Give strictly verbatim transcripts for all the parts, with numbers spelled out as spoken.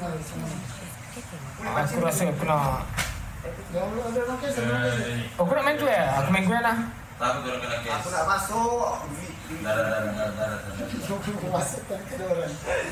Aku rasa aku nak. Aku nak main tu ya? Aku main gue lah. Aku turun kena kes. Aku nak masuk. Darah, darah, darah, darah, darah. Aku masukkan ke orang.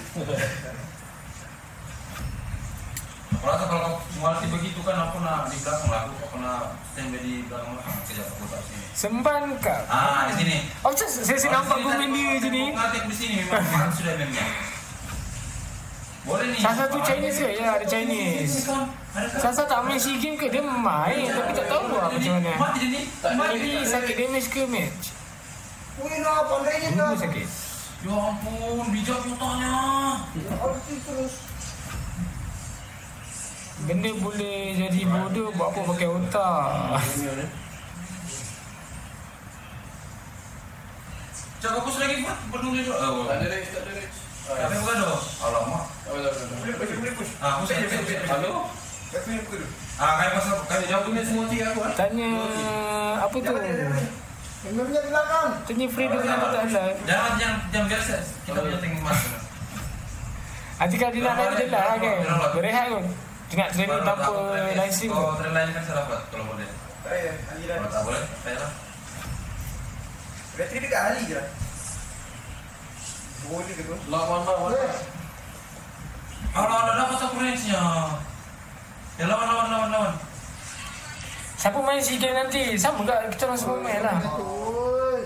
Aku rasa kalau kau multi begitu kan aku nak di belakang lah. Aku nak standby di belakang lah. Kejap aku tak sini. Semban kak. Ah, di sini. Oh, saya saya nampak kau main di sini. Aku di sini memang sudah memang. Boleh ni. Sasa tu Chinese ke? Ya, ada Chinese. Sasa tak main SEA Games ke? Dia main tapi tak tahu lah macam mana. Mati dia ni. Jadi sakit damage ke match? Wih, no, pandainya Dulu dah. sakit. Ya ampun, bijak otaknya. Arti terus. Benda boleh jadi bodoh, buat apa pakai otak. Cak fokus lagi buat peduli dulu. Oh, Tak ada rage, tak ada rage. tapi bukan doh. Alamak. Tak ada, tak ada. Boleh push, boleh push. Ah, aku saya saya. Halo? Back push dulu. Ah, kayak masa kayak jauh Punya semua tiga aku ah. Tanya apa tu? Memangnya di belakang. Tanya Fredo kenapa tak live. Jangan jangan jangan biasa. Kita punya tinggi mas. Nanti kalau dia nak live dia lah kan. Berehat kot. Dia nak training tanpa live stream kot. Oh, train lain kan saya dapat kalau boleh. Saya, Ali dah. Kalau tak boleh, saya lah. Bateri dekat Ali je lah. Boleh ke tu? Lawan lawan. Kalau ada dapat aku range-nya. Ya lawan lawan lawan lawan. Siapa main SEA Games nanti? Sama tak kita orang semua main lah. Oi.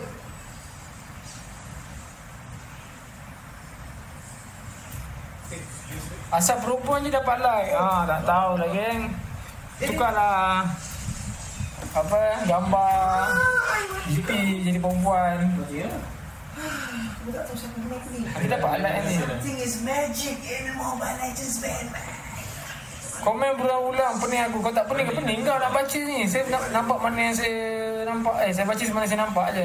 Asal perempuan je dapat like. Ah, tak tahu lah geng. Tukarlah apa gambar D P jadi perempuan. Aku tak tahu siapa pula aku ni. Kita dapat like ni. Something is magic in Mobile Legends, man. Komen berulang-ulang pening aku. Kau tak pening ke pening kau nak baca ni. Saya nak nampak mana yang saya nampak. Eh saya baca mana saya nampak je.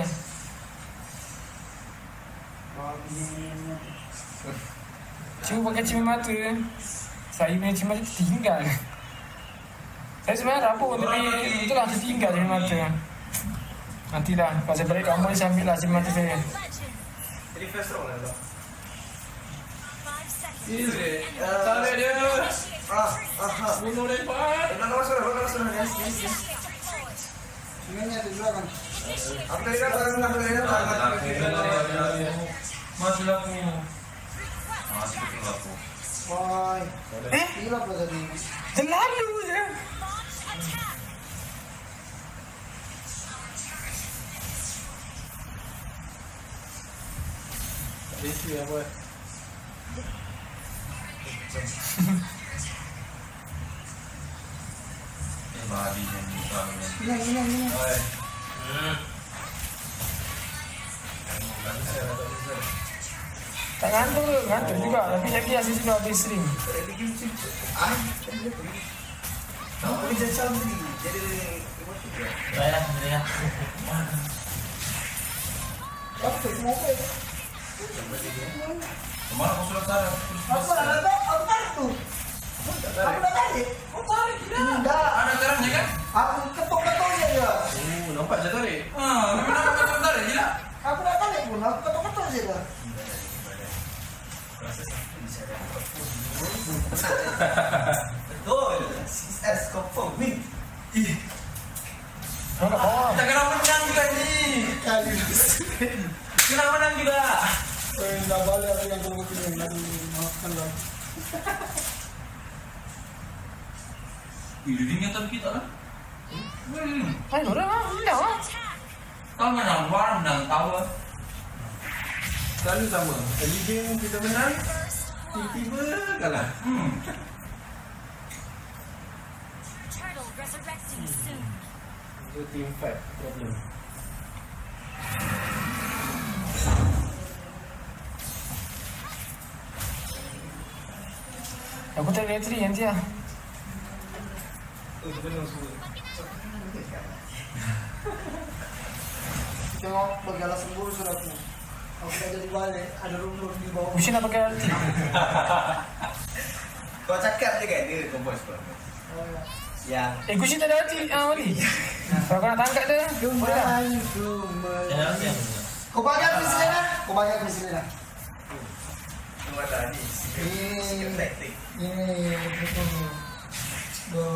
Cuba pakai cermin mata. Saya punya cermin mata tertinggal. Saya sebenarnya rapuh tapi itulah tertinggal cermin mata. Nantilah kalau saya balik kampung saya ambil lah cermin mata saya. Jadi first round lah. Easy. Tarik dia. Ah, ah, ah. Bunuh lepas. Eh, nak masuk dah, nak masuk dah. Yes, yes, yes. Sebenarnya di belakang. Aku tadi dah barang nak tadi dah barang. Masih aku. Masih betul aku. Woi. Eh? Gila apa tadi? Terlalu je. Easy apa? Eh, babinya ni kami. Ini, ini, ini. Oi. Tak ngantuk ke? Ngantuk juga. Tapi jadi asyik sudah habis stream. Tadi bikin macam ah. Kamu boleh jadi salam tadi. Jadi Saya, saya. apa tu mau apa? Kemana kau sudah tarik? Apa nak tahu? Apa tarik tu? Aku dah tarik. Kau tarik tidak? Tidak. Ada caranya kan? Aku ketok-ketok saja. Oh, nampak je tarik. Ah, kenapa kau tarik tidak? Aku dah tarik pun. Aku ketok-ketok saja. Betul. C S confirm win. Kau kat bawah. Kita kena menang juga ni. Kali. Kena menang juga. Eh, dah balik aku yang kamu pilih lagi maafkan lah. Ih, dia ingat kita kan? Hmm. Ayo orang lah. Menang lah. Kau menang war, menang tawa. Selalu sama. Early game kita menang. Tiba-tiba kalah. Hmm. Turtle resurrecting soon. Itu team fight problem. Aku tak ada tri nanti lah. Tengok bergalah sembur sudah aku. Aku dah jadi balik. Ada room-room di bawah. Mesti nak pakai ulti. Kau cakap je kan dia kompos kau. Ya. Eh, Gucci tak ada ulti. Ah, Wali. Kalau kau nak tangkap dia, boleh lah. Jangan siap. Kau bagi aku di sini lah. Kau bagi aku di sini lah. Tunggu tadi. Ini Taktik. ini itu do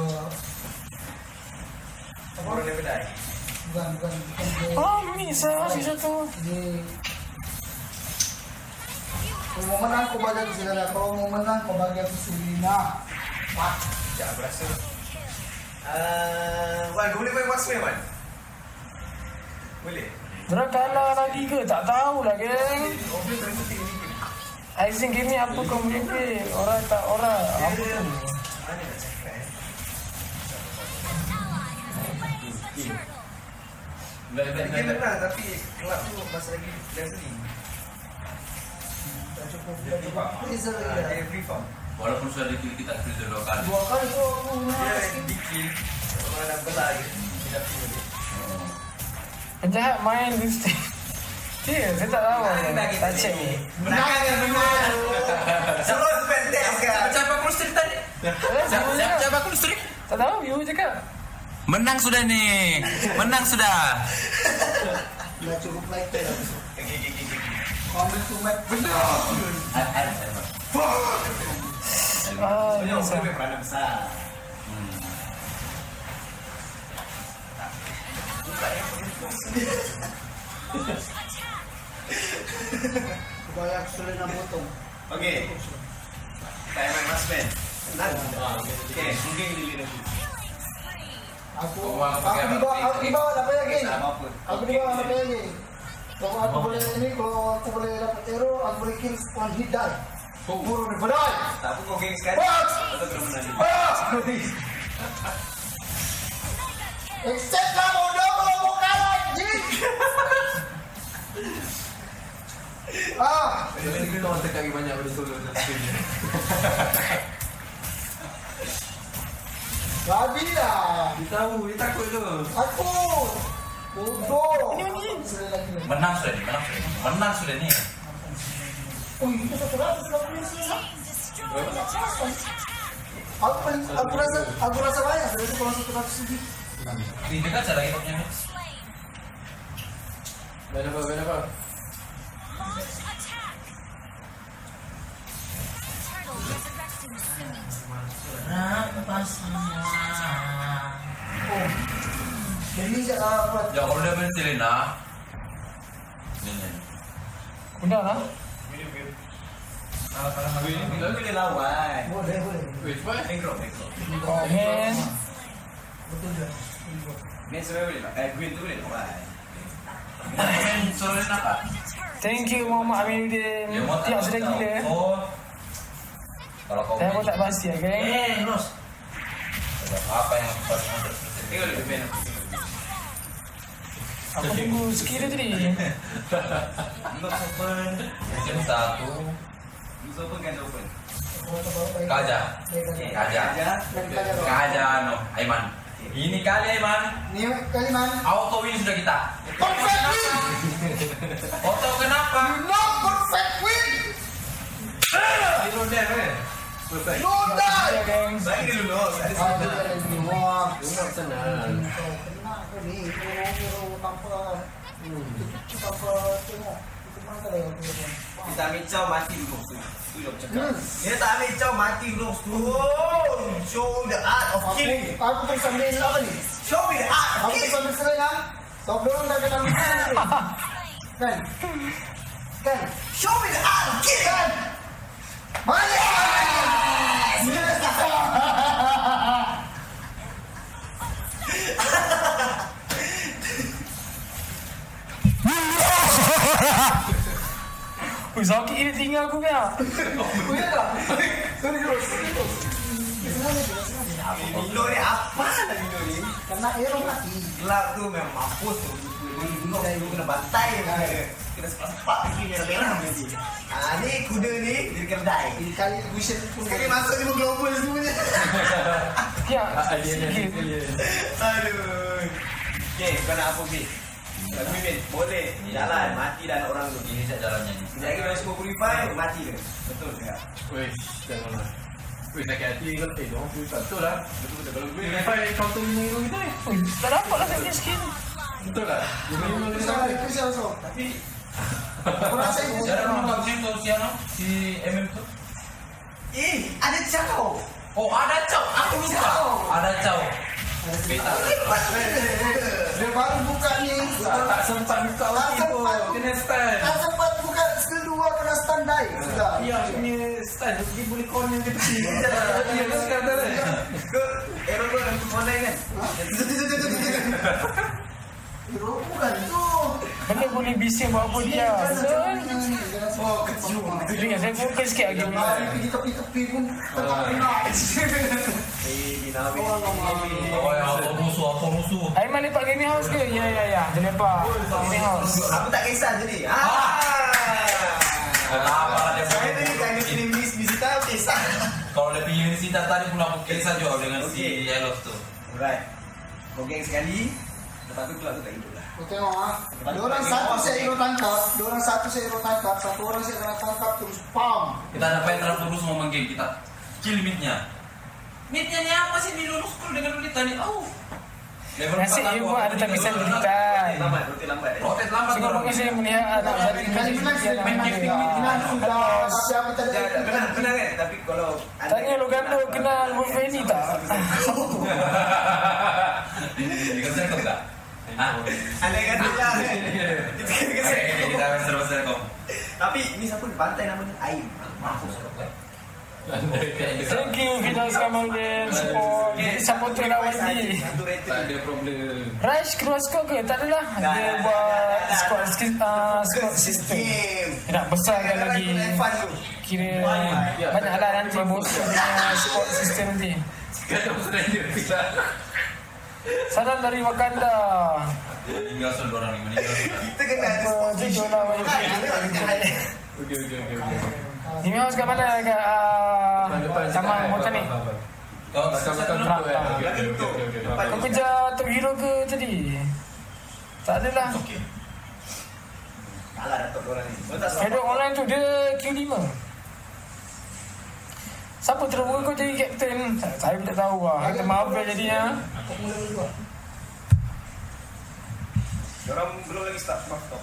Orang yang beda. bukan bukan bukan di Oh, bisa sih satu. di kalau mau menang kau bagian ke sini, kalau mau menang kau bagian ke sini. Nah, wah, Tak berasa. Ah, Wan, kau boleh main Marksman, Wan? Boleh. Mereka kalah lagi ke? Tak tahu lah, geng. Oh, boleh terus penting ni. Aizin gini apa kau boleh? Orang tak orang. Apa tu? Mana nak cakap eh? Dia menang tapi kelab tu masa lagi leveling. tak cukup tak cukup. Freezer Ah, lagi. Dia free farm. Walaupun sudah di kill kita kill dua kali. Dua kali kau aku Dia menang. di kill. Orang nak belah je. Dia dah kill dia. Penjahat main di stage. Ya, saya tak tahu. Tak cek ni. Menang kan menang. Terus pentas kan. Siapa aku streak tadi? Siapa siapa aku streak? Tak tahu, you cakap. Menang sudah nih. Menang sudah. Dah cukup like dah. Okey okey okey. Comment to match benar. Ah, Sebenarnya bisa. orang peranan besar. Banyak sulit nak potong. Okey. Saya main Marksman. Senang. Okey, mungkin dili lagi. Aku Kau orang aku pakai di bawah aku di bawah dapat lagi. Tak apa-apa. Aku di bawah dapat lagi. Kalau aku boleh ini, kalau aku boleh dapat hero, aku boleh kill one hit die. Buru ni badai. Tak apa kau geng sekali. What? Atau kena menang dulu. Ah! Except lah bodoh kalau mau kalah anjing. Ah, Kita orang tekan lagi banyak pada solo dan streamnya. babi dah. Dia tahu, dia takut tu. Aku bodoh. Sekali lagi. Menang sudah nih, menang sudah nih. Menang sudah nih. Oh, itu satu ratus lima puluh sembilan. Aku paling, aku rasa, aku rasa banyak. Berarti kalau satu ratus lebih. Di dekat cara kita punya mix. Ben apa, ben apa? Turtle resurrecting soon. Oh, jadi jangan apa? Ya kalau udah berhenti Lena. Ini. Udah lah. Kau boleh lawan. Boleh, boleh. Wait, what? Backdrop, backdrop. Komen. Betul dah. Ni sebenarnya boleh lah. Eh, green tu boleh lawan. Main solo Lena apa? Thank you Muhammad Aminuddin. Ya mau Tiap sudah gila. Oh. Kalau kau Saya pun tak pasti ya, geng. Eh, Ros. Apa yang paling ada? Tengok lebih pen aku. Aku tunggu skill dia tadi. Lock open. Jam satu. Lock open kan open. Kaja. Kaja. Kaja no. Aiman. Ini kali Aiman. Ni kaliman. Auto win sudah kita. Perfect win. Auto kenapa? No perfect win. Zero death eh? Perfect. No die. Ya, geng. Saya ni dulu. Saya Ah, dia sudah. ada di wah. Ingat senang. Kau kena ke ni? Hero tanpa tanpa tengok. Itu mana dah yang tu? Kita ambil caw mati dulu. Tu yang cakap. Hmm. Dia tak ambil caw mati dulu. Oh, show the art of Aku killing. aku pun sambil apa ni? Show me the art of Aku pun killing. sambil serangan. Kau dorang dah kena mati. Kan? Kan? Show me the art of killing. Kan? Mana? Ui, sakit dia tinggal aku kan. Oh ya tak? Sorry terus. Senang ni, senang ni. Milo ni apa lah Milo ni? Kena hero mati. Gelap tu memang mampus tu. Dulu dulu kena bantai kena kena sepak lagi merah-merah nanti. Ah ni kuda ni dia kena die. Ini kali vision pun Sekali masuk ni global semuanya. Ya, Alien yang sikit. alien. Aduh. Okey, kau nak apa Bin? Kau Bin, boleh jalan mati dan orang tu. Ini saya jalannya ni. Sekejap lagi dah purify mati dia. Betul tak? Weh, janganlah. Weh, sakit hati kalau eh, dorang purify. Betul lah. Betul betul. Kalau gue purify counter lima hero kita eh. Ui, tak dapat lah saya punya skill. Betul lah. Lima hero kita Bisa, sampai. bisa masuk. Tapi Aku rasa ini. Jangan lupa sih tuh siapa si M M tuh. Ih, ada Cao. Oh, ada Cao. Aku lupa. Cao. Ada Cao. Beta. Dia baru buka nih. Tak sempat buka lagi tu. Kena stand. Tak sempat buka skill dua kena standby. Sudah. Ya, punya stand. Dia boleh corner ke tepi. Ya, sekarang dah. Ke error tu yang online kan? Hero bukan tu. Benda boleh bising buat apa dia. Oh, kecil. Jadi saya fokus sikit lagi. Lari pergi tepi-tepi pun tetap kena. Eh, dinamik. Oh, ya, apa musuh, apa musuh. Aiman lepak gaming house ke? Ya, ya, ya. Dia lepak gaming house. Aku tak kisah jadi. Ah. Apa lah dia Saya tadi kan dia pilih miss visita kisah. Kalau dia pilih Sita tadi pun aku kisah juga dengan si Yellow tu. Alright. Kau geng sekali. Lepas tu pula tu tak hidup lah. Kau tengok ah. Dua orang satu saya hero tangkap, dua orang satu saya hero tangkap, satu orang saya kena tangkap terus pam. Kita ada fight terus mau main game kita. Kill midnya. Midnya ni apa sih dilurus kul dengan kita ni? Oh. Level Nasib dia buat ada tak bisa berikan. Lambat, roti lambat. eh. Rotet lambat Sebab orang. bagus saya melihat anak saya Kali menang saya main game final sudah. Siapa tadi? Ya, ya, benar, benar kan? Tapi kalau anda- Tanya lo Gando kenal Wolverine tak? Ikut saya tak? Hah? anda kata lah. Kita kena Oke, oke, kita besar-besar kok. Tapi ini siapa di pantai namanya Aim. Thank you Fidas Kamaludin support. Jadi supporter lawan ni. Satu Tak rating. ada problem. Rush keluar skor ke? Tak adalah. Dia buat squad uh, squad system. Game. Nak besarkan lagi. Fun tu. Kira banyaklah nanti bos punya squad system nanti. Sekarang stranger kita. Salam dari Wakanda. Meninggal sudah orang ni meninggal. Kita kena ada Apa sport judul lah Ah, kita ada. Okey, okey, okey, okey. Ini house kat mana? Kat uh, Taman Botanik. Kau Makan makan Terang, tu eh. terang. Okey, okey, okey, okey, okey. Kau kejar top hero ke tadi? Tak adalah. Kalah dapat orang ni. Kau tak Shadow online tu dia Q lima. Siapa terbuka kau jadi captain? Saya pun tak tahu lah. Kata Marvel jadinya. Aku mula dulu. Orang belum lagi start smart stop.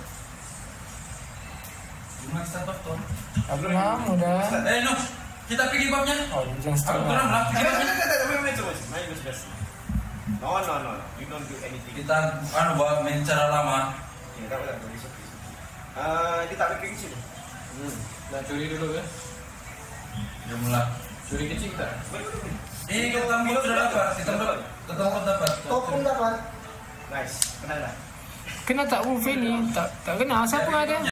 Cuma kita betul. Aku lama dah. Eh, no. Kita pergi babnya. Oh, dia jangan Aku kurang setengah. lah. Tak tak tak tak main main terus. Main terus best. No no no. You don't do anything. Kita anu buat main cara lama. Ya, tak apa tak apa. Besok. Ah, dia tak pakai kecil. Hmm. Nak curi dulu ke? Dia mula. Curi kecil tak? Eh, kita tamu sudah dapat. Kita dapat. Kita dapat. Kau pun dapat. Nice. Kenal dah. Kena tak Wolf ni? Tak tak kenal. Siapa ada?